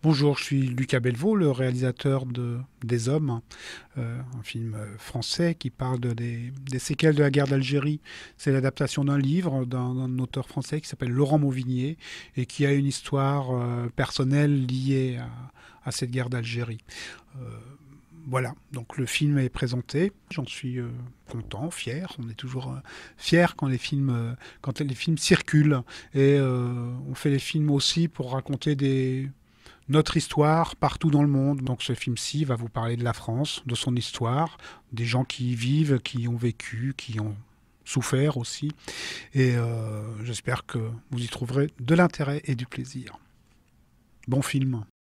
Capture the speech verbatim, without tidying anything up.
Bonjour, je suis Lucas Belvaux, le réalisateur de Des Hommes, euh, un film euh, français qui parle de des, des séquelles de la guerre d'Algérie. C'est l'adaptation d'un livre d'un d'un auteur français qui s'appelle Laurent Mauvignier et qui a une histoire euh, personnelle liée à, à cette guerre d'Algérie. Euh, voilà, donc le film est présenté. J'en suis euh, content, fier. On est toujours euh, fier quand les films, euh, quand les films circulent. Et euh, on fait les films aussi pour raconter des notre histoire partout dans le monde. Donc ce film-ci va vous parler de la France, de son histoire, des gens qui y vivent, qui y ont vécu, qui ont souffert aussi. Et euh, j'espère que vous y trouverez de l'intérêt et du plaisir. Bon film.